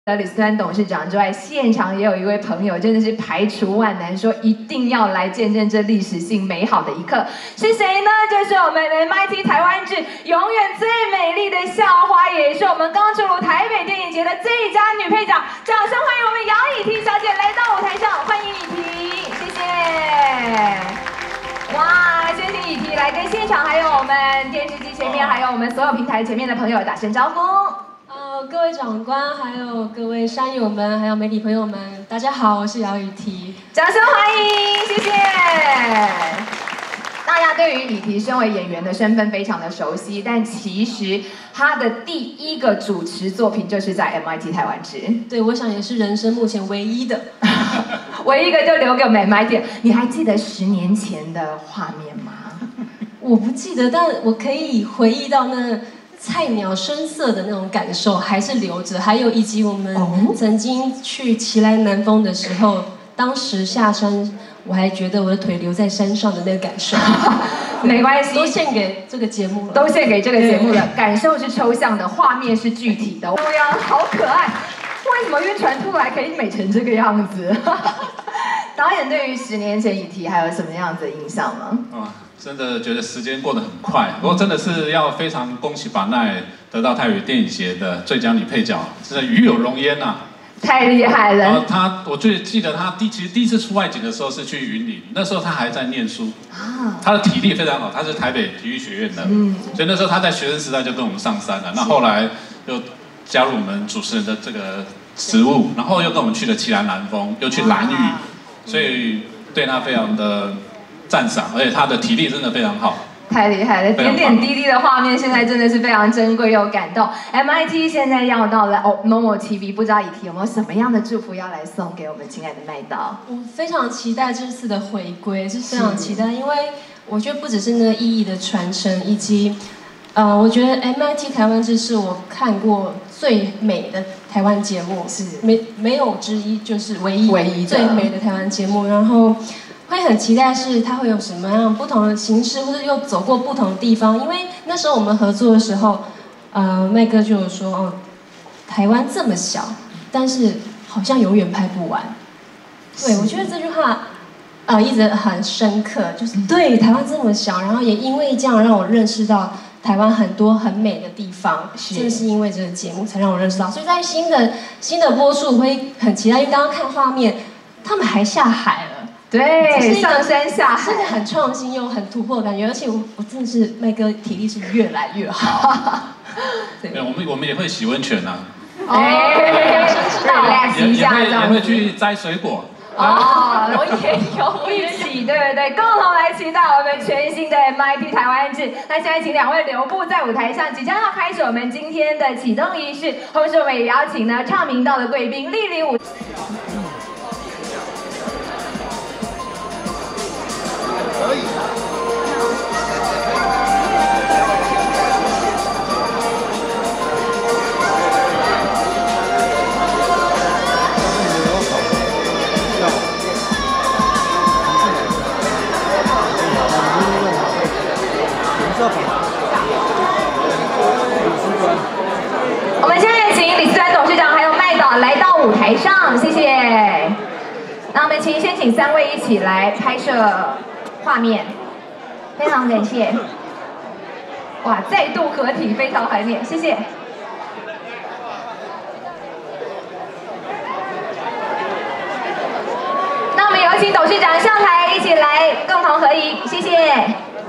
李思端董事长之外，现场也有一位朋友，真的是排除万难，说一定要来见证这历史性美好的一刻。是谁呢？就是我们 MIT 台湾志永远最美丽的校花，也是我们刚出炉台北电影节的最佳女配角。掌声欢迎我们杨以缇小姐来到舞台上，欢迎以缇，谢谢。哇，先请以缇来跟现场还有我们电视机前面，还有我们所有平台前面的朋友打声招呼。 各位长官，还有各位山友们，还有媒体朋友们，大家好，我是姚以缇， 掌声欢迎，谢谢。大家对于以缇身为演员的身份非常的熟悉，但其实她的第一个主持作品就是在 MIT 台湾志。 对，我想也是人生目前唯一的， 唯一一个就留给我们 MIT。你还记得10年前的画面吗？ 我不记得，但我可以回忆到那菜鸟声色的那种感受还是留着，还有以及我们曾经去奇来南峰的时候，当时下山，我还觉得我的腿留在山上的那个感受。 没关系， 都献给这个节目了， 都献给这个节目了。感受是抽象的，画面是具体的。对呀，好可爱。为什么晕船出来可以美成这个样子？导演对于10年前以缇还有什么样子的印象吗？ 真的觉得时间过得很快，不过真的是要非常恭喜把奈得到台北电影节的最佳女配角，真的与有荣焉呐！ 太厉害了！ 然后我最记得她其实第一次出外景的时候是去云林，那时候她还在念书，她的体力非常好，她是台北体育学院的，所以那时候她在学生时代就跟我们上山了。那后来又加入我们主持人的这个职务，然后又跟我们去了奇来南峰，又去兰屿，所以对她非常的赞赏，而且他的体力真的非常好， 太厉害了！点点滴滴的画面，现在真的是非常珍贵又感动。MIT 现在要到了Momo TV，不知道以缇有没有什么样的祝福要来送给我们亲爱的麦导？ 我非常期待这次的回归，是非常期待，因为我觉得不只是那个意义的传承，以及我觉得 MIT 台湾志是我看过最美的台湾节目，是没有之一，就是唯一最美的台湾节目，然后会很期待是它会有什么样不同的形式，或者又走过不同的地方。因为那时候我们合作的时候，麦哥就有说，台湾这么小，但是好像永远拍不完。对，我觉得这句话，一直很深刻，就是对台湾这么小，然后也因为这样让我认识到台湾很多很美的地方，正是因为这个节目才让我认识到。所以在新的播出，我会很期待，因为刚刚看画面，他们还下海了。 对，上山下海， 真的很创新又很突破的感觉，而且我真的是麦哥体力是越来越好。 对，我们也会洗温泉啊，也会去摘水果。 我也有一起，对不对？共同来期待我们全新的 MIT 台湾志。那现在请2位留步在舞台上，即将要开始我们今天的启动仪式。同时我们也邀请呢唱名道的贵宾莅临舞。可以。我们现在请李思端董事长还有麦导来到舞台上，谢谢。那我们先请3位一起来拍摄画面，非常感谢。哇，再度合体，非常怀念，谢谢。那我们有请董事长上台，一起来共同合影，谢谢。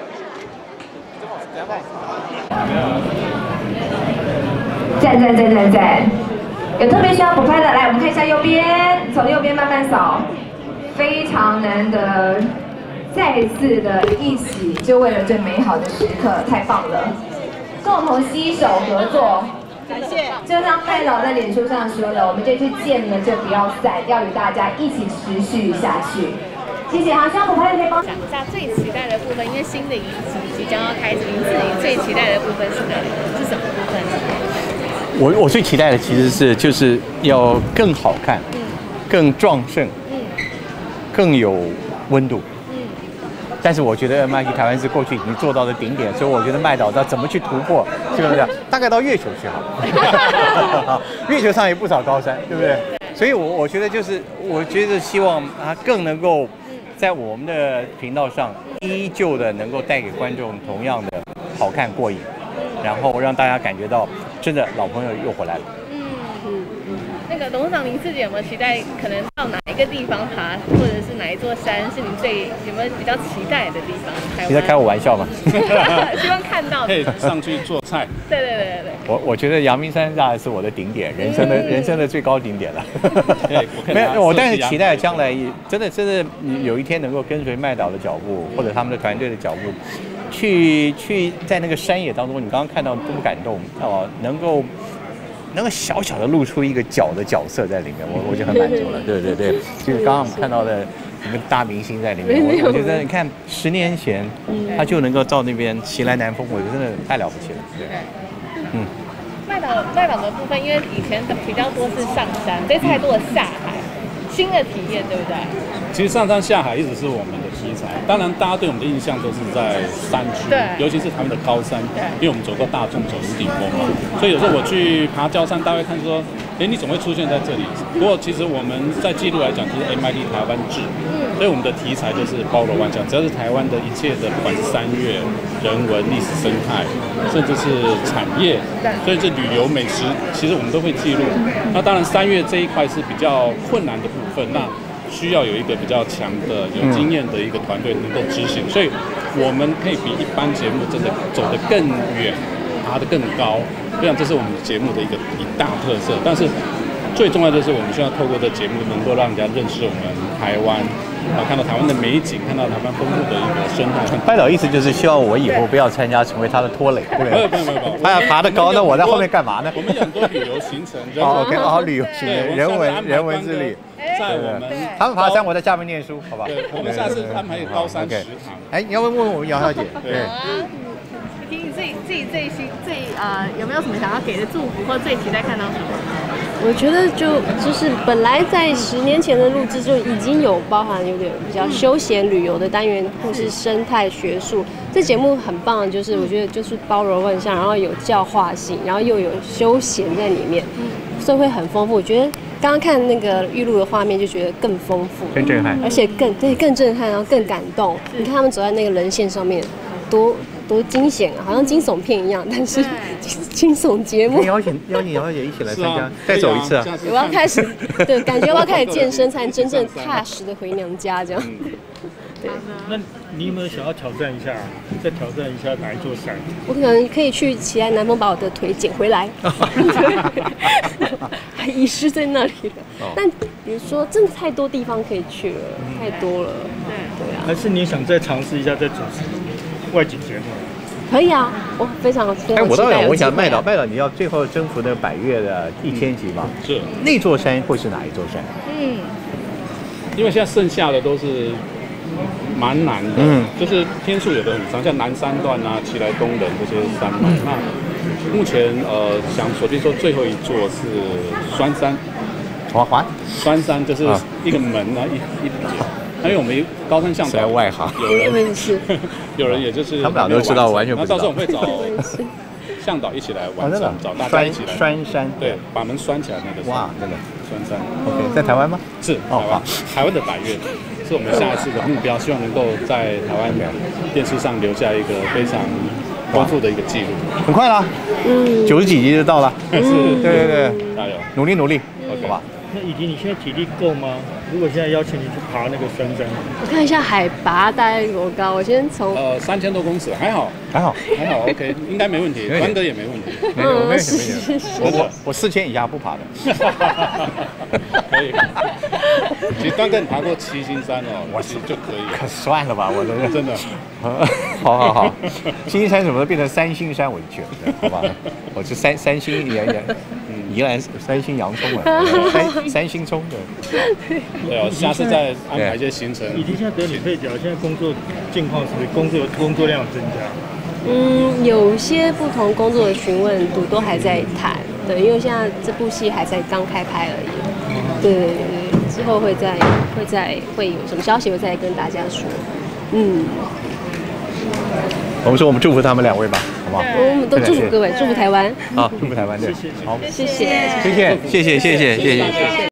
赞！有特别需要补拍的，来，我们看一下右边，从右边慢慢扫，非常难得。再次的一起，就为了这美好的时刻，太棒了！共同携手合作， 感谢。 就像麦导在脸书上说的，我们这次见了就不要散，要与大家一起持续下去。谢谢，好，希望补拍的可以帮讲一下最期待的部分，因为新的一集即将要开始，您自己最期待的部分是什么部分？ 我最期待的其实就是要更好看，更壮盛，更有温度。 但是我觉得 MIT 台湾是过去已经做到的顶点，所以我觉得麦岛要怎么去突破，这个大概到月球去好，月球上有不少高山，对不对？所以我觉得我觉得希望它更能够在我们的频道上依旧的能够带给观众同样的好看过瘾，然后让大家感觉到真的老朋友又回来了。 那个董事长，您自己有没有期待可能到哪一个地方爬，或者是哪一座山是您有没有比较期待的地方？ 你在开我玩笑吗？ 希望看到可以上去做菜。 对。 我觉得阳明山大概是我的顶点，人生的最高顶点了。没有，我但是期待将来真的有一天能够跟随麦岛的脚步，或者他们的团队的脚步，去在那个山野当中，你刚刚看到多么感动哦，能够小小的露出一个角的角色在里面，我就很满足了。对，就是刚刚我们看到的一个大明星在里面，我觉得你看10年前他就能够到那边袭来南风，我觉得真的太了不起了。对， 麦岛的部分，因为以前比较多是上山，这次还多了下海，新的体验，对不对？ 其实上山下海一直是我们的题材，当然大家对我们的印象都是在山区，尤其是他们的高山，因为我们走过大众走屋顶峰嘛，所以有时候我去爬郊山，大家会看说，你怎么会出现在这里？不过其实我们在记录来讲，就是 MIT 台湾志，所以我们的题材就是包罗万象，只要是台湾的一切的，不管是山岳、人文、历史、生态，甚至是产业，所以这旅游美食，其实我们都会记录。那当然山岳这一块是比较困难的部分，那需要有一个比较强的、有经验的一个团队能够执行，所以我们可以比一般节目真的走得更远，爬得更高。我想这是我们节目的一大特色。但是最重要的是，我们需要透过这节目能够让人家认识我们台湾，看到台湾的美景，看到台湾丰富的一个生态。 麦岛意思就是希望我以后不要参加，成为他的拖累，对不对？ 没有， 他要爬得高，那我在后面干嘛呢？ 我们有很多旅游行程， OK，旅游行程，人文之旅。 在我们他们爬山，我在下面念书，好吧？ 对，我们下次安排高山食堂。 哎，你要不问我们杨小姐？对。 你自己有没有什么想要给的祝福，或最期待看到什么？ 我觉得就是本来在10年前的录制就已经有包含有点比较休闲旅游的单元，或是生态学术。这节目很棒的就是我觉得就是包罗万象，然后有教化性，然后又有休闲在里面，所以会很丰富。我觉得刚刚看那个预录的画面就觉得更丰富， 更震撼， 而且更震撼，然后更感动。你看他们走在那个人线上面，多惊险啊，好像惊悚片一样，但是惊悚节目。 邀请杨小姐一起来参加，再走一次啊！ 我要开始，对，感觉我要开始健身，才能真正踏实的回娘家这样。对。 那你有没有想要挑战一下？再挑战一下哪一座山？ 我可能可以去奇来南峰把我的腿捡回来，还遗失在那里了。但比如说，真的太多地方可以去了，太多了。对啊。 还是你想再尝试一下再主持外景节目？ 可以啊，我非常期待。 我想麦岛，你要最后征服那百岳的1000级嘛？ 是。 那座山会是哪一座山？ 因为现在剩下的都是蛮难的，就是天数有的很长，像南山段啊、奇来东人这些山脉。那目前想锁定说最后一座是酸山，酸山就是一个门啊，一节。因为我们高山向导在外行， 有人也就是他们俩都知道，完全不知道。 那到时候我们会找向导一起来完成，找大家一起来栓山， 对，把门拴起来那个。 哇，真的栓山 ，OK， 在台湾吗？ 是台湾的百岳，是我们下一次的目标，希望能够在台湾电视上留下一个非常丰富的一个记录。 很快了，90几集就到了， 是， 对， 加油， 努力，好吧。 那以及你现在体力够吗？如果现在邀请你去爬那个酸山， 我看一下海拔大概多高。我先从 3000多公尺，还好 ，OK， 应该没问题，关哥也没问题， 没问题。我4000以下不爬的。 可以。其实关哥你爬过7星山哦，我其实就可以。 可算了吧，我真的。 好，7星山什么变成3星山我就去了，好吧？我是三星宜兰3星洋葱了，3星葱的。 对哦，下次再安排一些行程。 已经现在得女配角，现在工作境况是不是工作量有增加？ 有些不同工作的询问度都还在谈，对，因为现在这部戏还在刚开拍而已。对，之后会有什么消息会再跟大家说。 我们说我们祝福他们2位吧，好不好？ 我们都祝福各位，祝福台湾。 好，祝福台湾，对，好， 谢谢， 谢谢。